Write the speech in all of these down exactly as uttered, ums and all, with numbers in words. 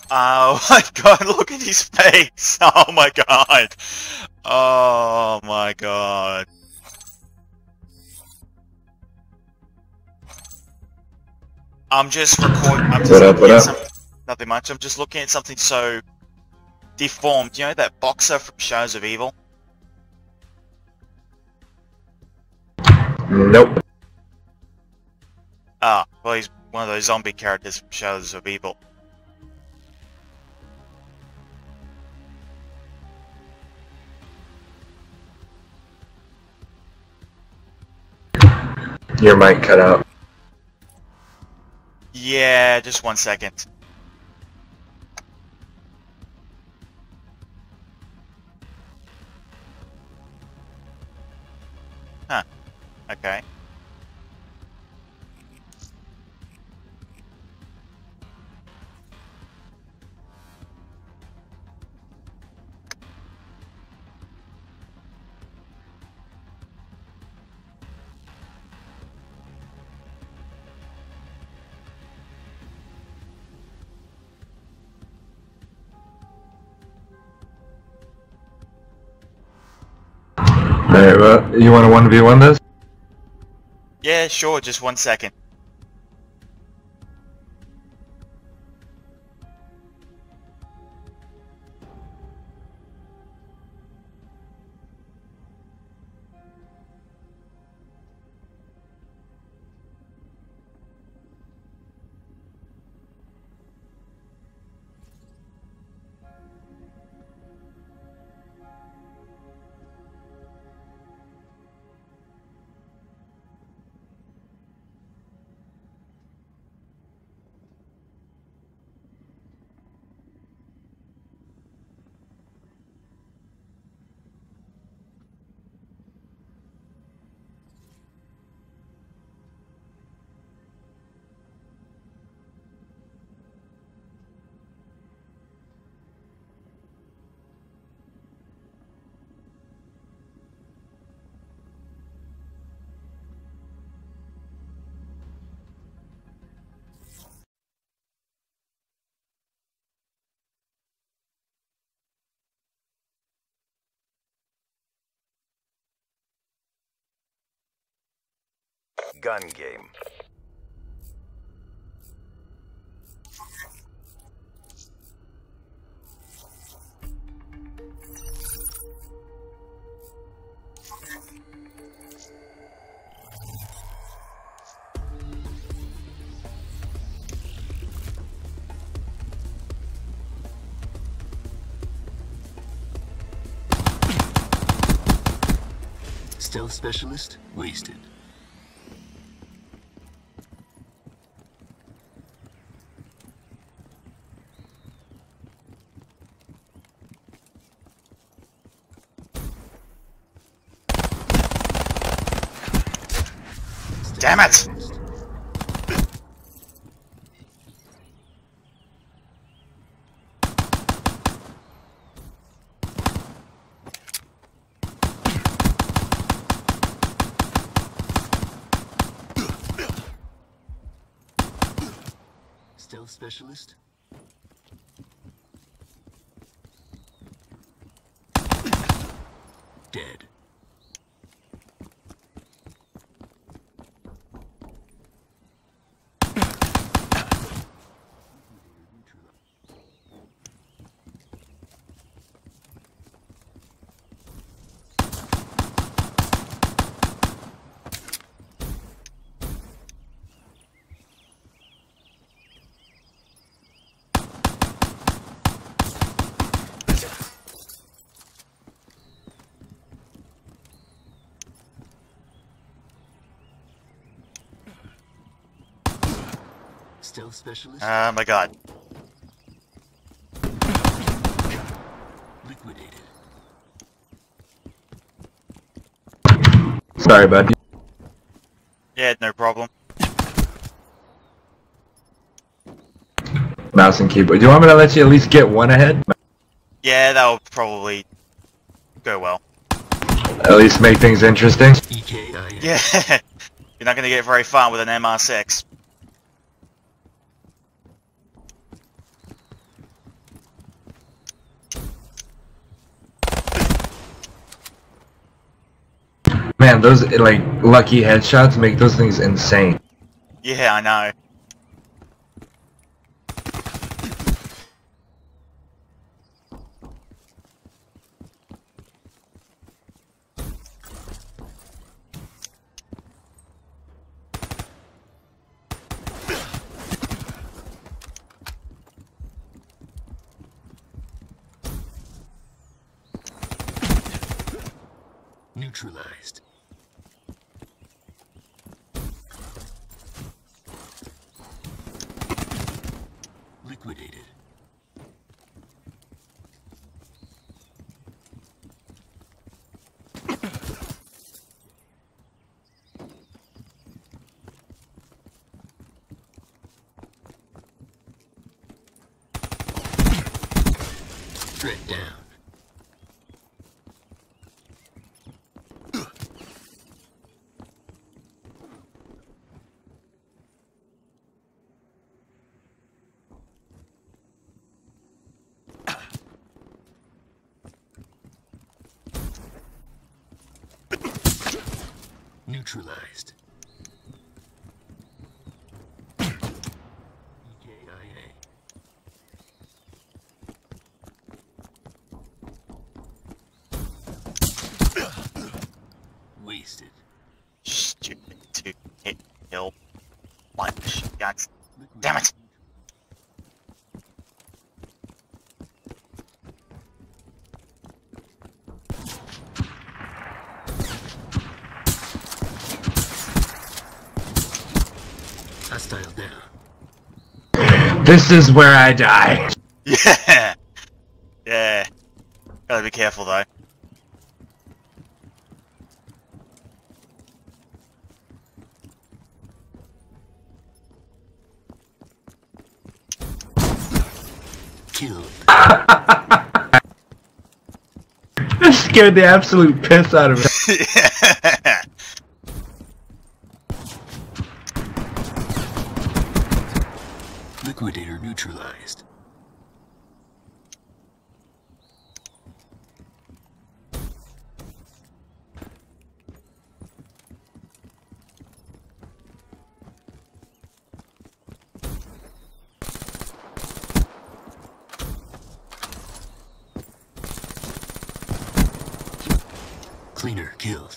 Oh my god, look at his face! Oh my god! Oh my god. I'm just recording. I'm just What up, looking what at up? something. Nothing much. I'm just looking at something so deformed. You know that boxer from Shadows of Evil? Nope. Ah, well, he's one of those zombie characters from Shadows of Evil. Your mic cut out. Yeah, just one second. Huh. Okay. Alright, well, you want to one v one this? Yeah, sure, just one second. Gun game. Stealth specialist wasted. Damn it! Stealth specialist. Dead. Stealth specialist. Oh my god. Liquidated. Sorry, bud. Yeah, no problem. Mouse and keyboard. Do you want me to let you at least get one ahead? Yeah, that'll probably go well. At least make things interesting. E K I N. Yeah, you're not gonna get very far with an M R six. Man, those like lucky headshots make those things insane. Yeah, I know. Neutralized. Liquidated. Threat down. Neutralized. E K I A. Wasted. Stupid two hit kill. Punch. God damn it. Hostile down. This is where I die. Yeah. Yeah. Gotta be careful though. Killed. That scared the absolute piss out of me. Yeah. Liquidator neutralized. Cleaner killed.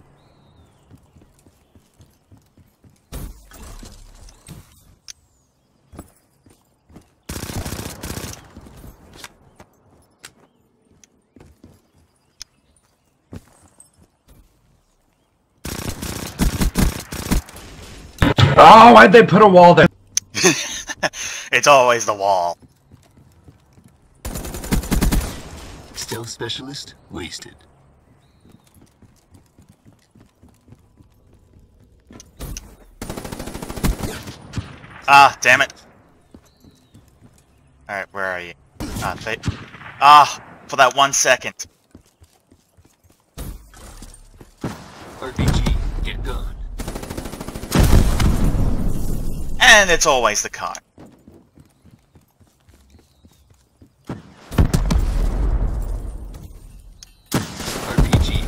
Oh, why'd they put a wall there? It's always the wall. Stealth specialist wasted. Ah, damn it. Alright, where are you? Ah, fate. Ah, for that one second. R P G, get gone. And it's always the car. R P G.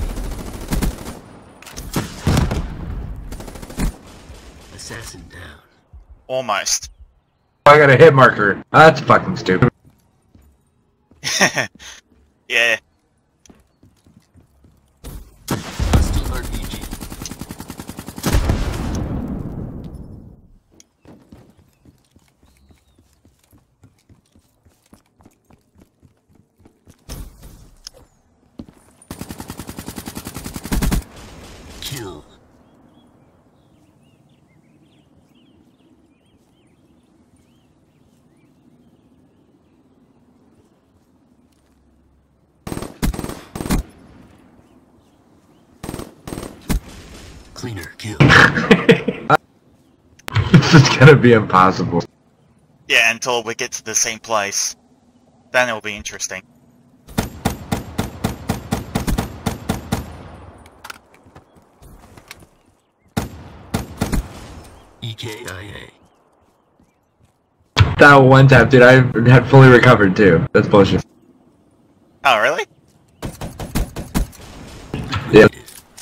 Assassin down. Almost. I got a hit marker. That's fucking stupid. Yeah. Hostile R P G. Kill. Cleaner kill. This is gonna be impossible. Yeah, until we get to the same place. Then it'll be interesting. E K I That one tap, dude, I had fully recovered too. That's bullshit. Oh, really? A. Yeah.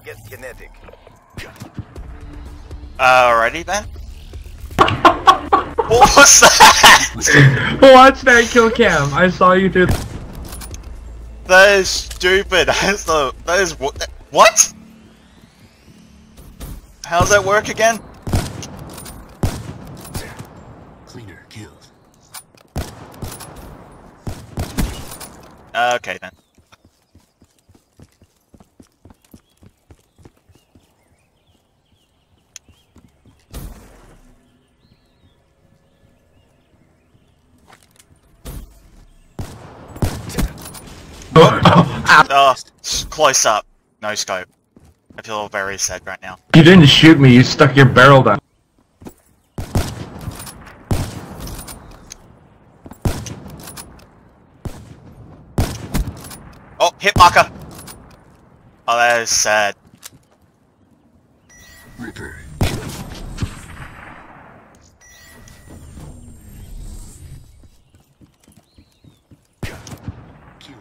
Get kinetic. Alrighty then. What was that? Watch that kill cam. I saw you do. That is stupid. That's the. That is what? What? How's that work again? Cleaner killed. Okay then. Oh, close up. No scope. I feel very sad right now. You didn't shoot me. You stuck your barrel down. Oh, hit marker. Oh, that is sad. Ripper. Kill.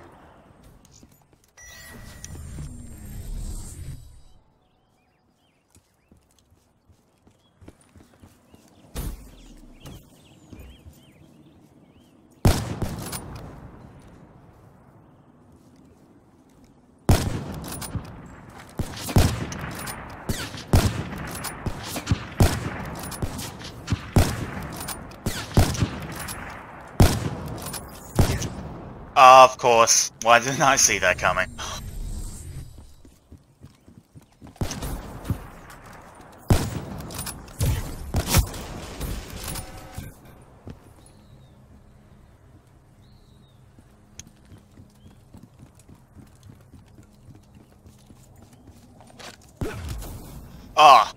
Of course. Why didn't I see that coming? Ah.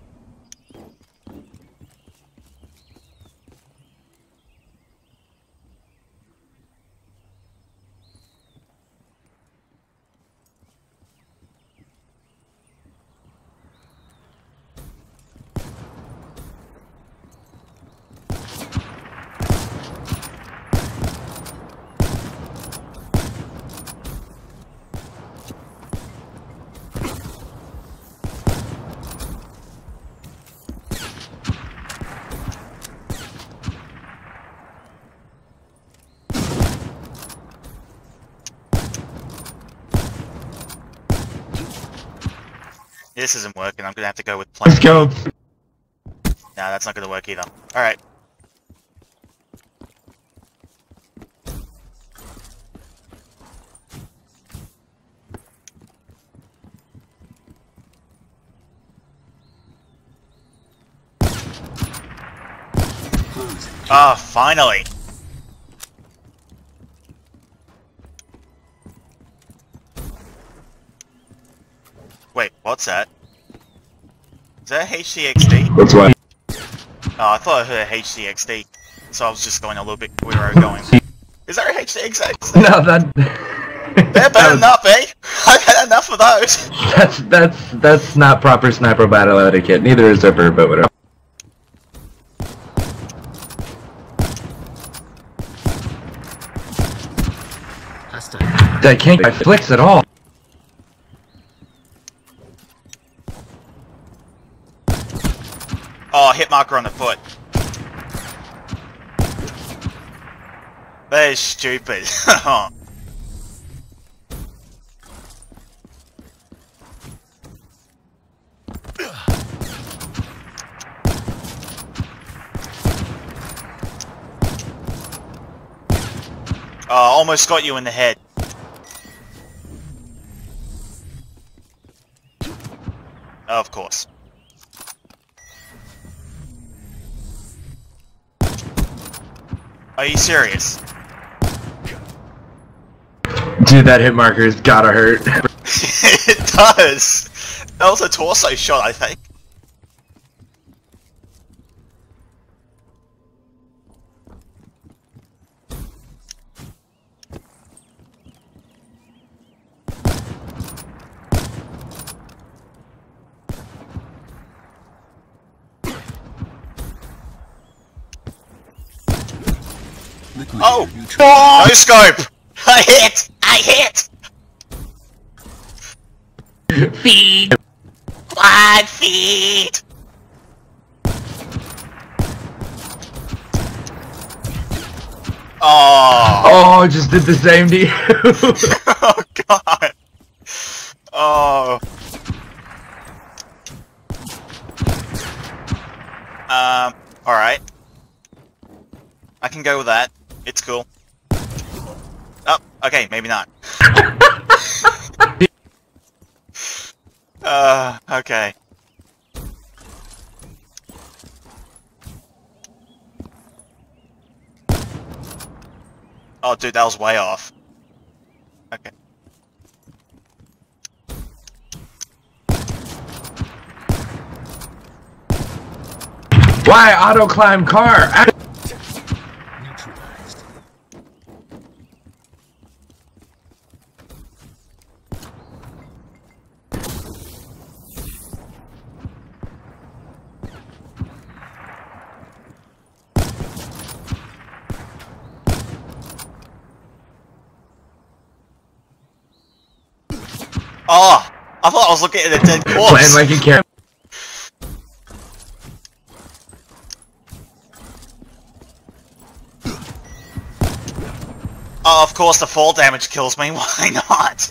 This isn't working. I'm gonna have to go with plan. Let's go. Nah, that's not gonna work either. Alright. Ah, finally! Wait, what's that? Is that H D X D? That's why. Oh, I thought I heard H D X D, so I was just going a little bit where I was going. Is there a H D X D? No, that. They're better enough, eh? I've had enough of those! That's that's that's not proper sniper battle etiquette. Neither is Zipper, but whatever. Hostile. I can't get flicks at all. Oh, hit marker on the foot. That is stupid. Oh, almost got you in the head. Of course. Are you serious? Dude, that hit marker's gotta hurt. It does! That was a torso shot, I think. Oh! No scope! I hit! I hit! Feed. Squad feed! Oh! Oh, I just did the same to you. Oh god! Oh. Um, alright. I can go with that. It's cool. Oh, okay, maybe not. uh, okay. Oh, dude, that was way off. Okay. Why auto climb car? Neutralized. Oh! I thought I was looking at a dead corpse! Playing like you can. Oh, of course the fall damage kills me, why not?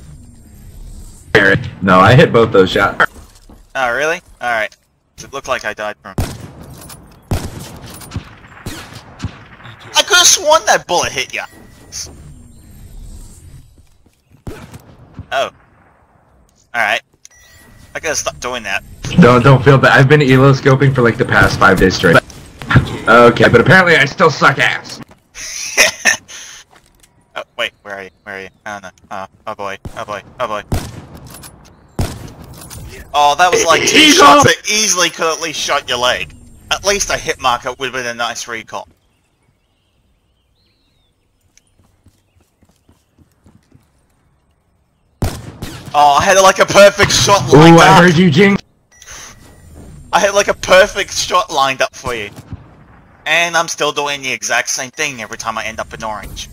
No, I hit both those shots. Oh, really? Alright. It looked like I died from... I could've sworn that bullet hit ya! Oh. Alright. I gotta stop doing that. Don't don't feel bad. I've been elo scoping for like the past five days straight. Okay, but apparently I still suck ass. Oh, wait, where are you? Where are you? Oh no. Oh, oh boy. Oh boy. Oh boy. Oh, that was like two Eagle! shots that easily could at least shot your leg. At least a hit marker would have been a nice recall. Oh, I had like a perfect shot Ooh, lined I up. heard you, Jing. I had like a perfect shot lined up for you. And I'm still doing the exact same thing every time I end up in orange.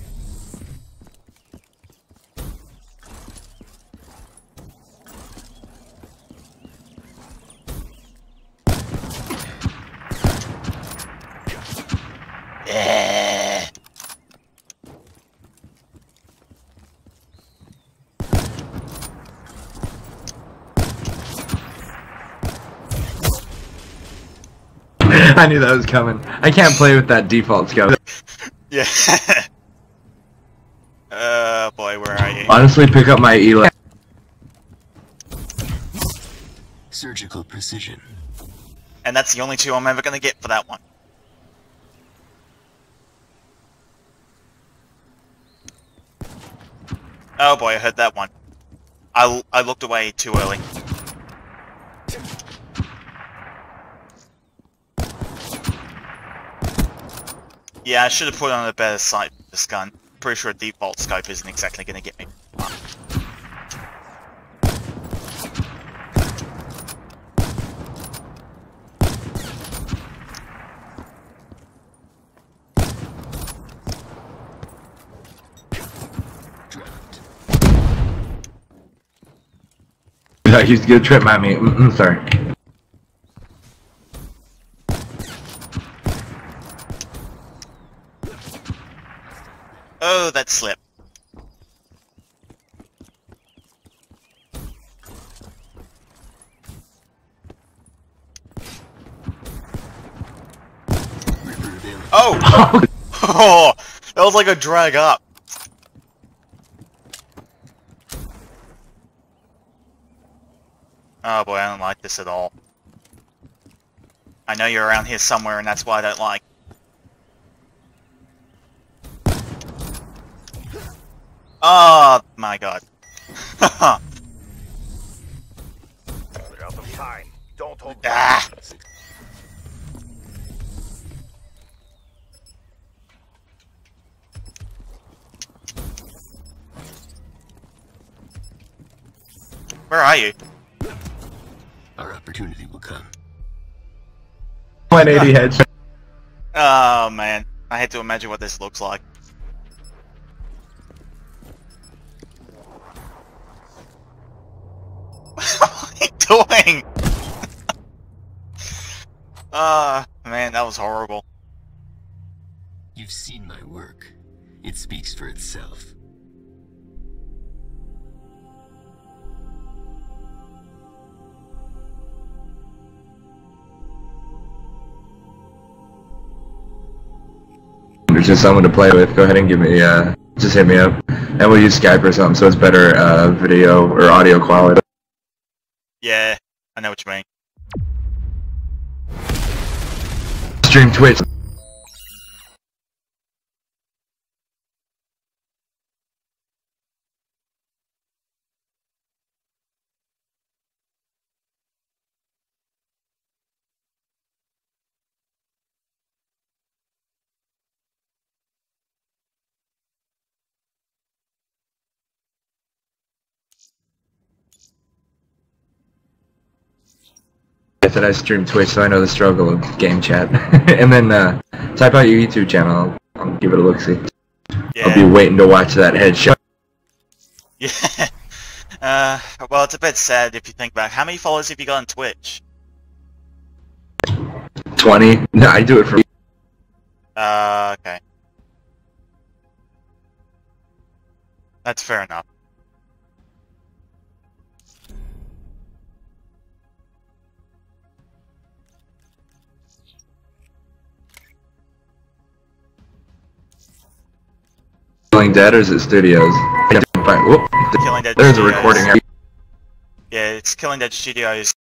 Yeah. I knew that was coming. I can't play with that default scope. Yeah. Uh, boy, where are you? Honestly, pick up my elo. Surgical precision. And that's the only two I'm ever gonna get for that one. Oh boy, I heard that one. I, I looked away too early. Yeah, I should have put on a better sight for this gun. Pretty sure a default scope isn't exactly gonna get me. He's gonna trip my me. Mm-mm, sorry. Oh, that slip. Oh! Oh! That was like a drag up. Oh boy, I don't like this at all. I know you're around here somewhere and that's why I don't like. Oh my god. We're out of time. Don't hold Ah! Where are you? Our opportunity will come. one eighty heads. Oh man, I had to imagine what this looks like. What are you doing? Ah, man, that was horrible. You've seen my work. It speaks for itself. There's just someone to play with. Go ahead and give me, uh, just hit me up. And we'll use Skype or something so it's better, uh, video or audio quality. Yeah, I know what you mean. Stream Twitch. I said I stream Twitch, so I know the struggle of game chat. And then uh, type out your YouTube channel. I'll, I'll give it a look-see. Yeah. I'll be waiting to watch that headshot. Yeah. Uh, well, it's a bit sad if you think back. How many followers have you got on Twitch? twenty? No, I do it for... Uh, okay. That's fair enough. Killing Dead or is it Studios? I don't find- whoop. Killing Dead There's a Studios. recording. Yeah, it's Killing Dead Studios.